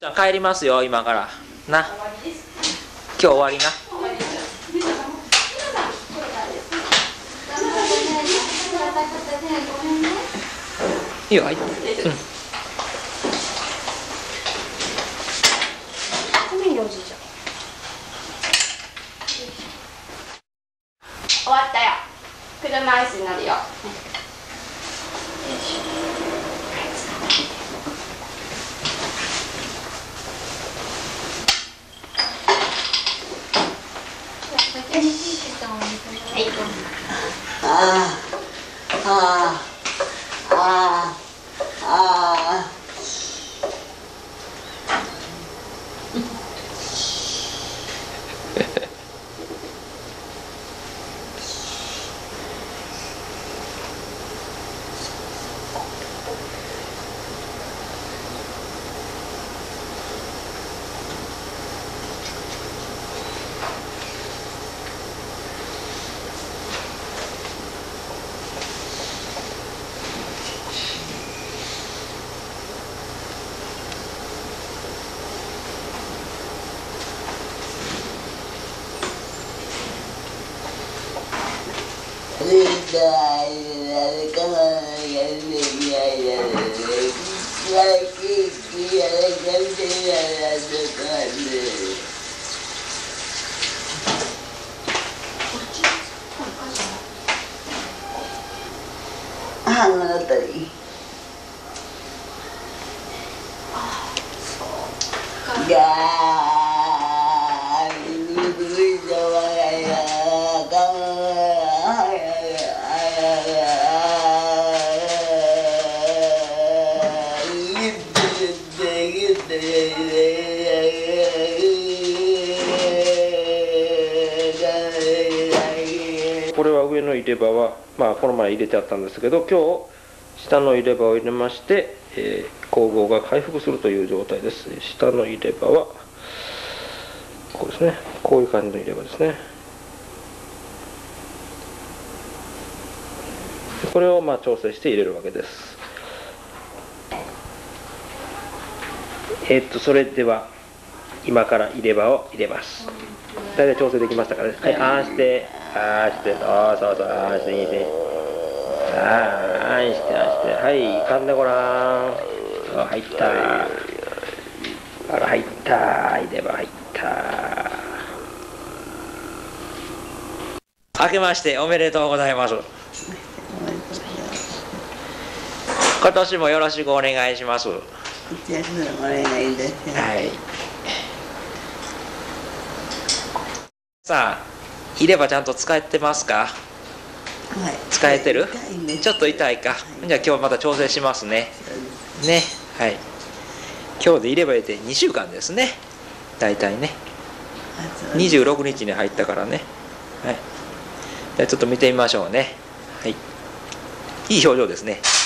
じゃあ帰りますよ今からな。今日終わりな。いいよ入って。 ごめんねおじいちゃん。終わったよ。車椅子になるよ。 これは上の入れ歯は、この前入れてあったんですけど、今日下の入れ歯を入れまして、咬合が回復するという状態です。下の入れ歯はこうですね、こういう感じの入れ歯ですね。これを調整して入れるわけです。それでは今から入れ歯を入れます。大体調整できましたからね。はい、あーして、あーして、そうそう、あーしていいね。あーして、はい、噛んでごらん。入った。あら、入った。入れ歯入った。明けましておめでとうございます。今年もよろしくお願いします。お願いいたします。はい。さあ、入れ歯ちゃんと使えてますか？はい。使えてる？ちょっと痛いか。はい、じゃあ今日また調整しますね。ね、はい。今日で入れ歯入れて2週間ですね。大体ね。26日に入ったからね。はい。じゃあちょっと見てみましょうね。はい。いい表情ですね。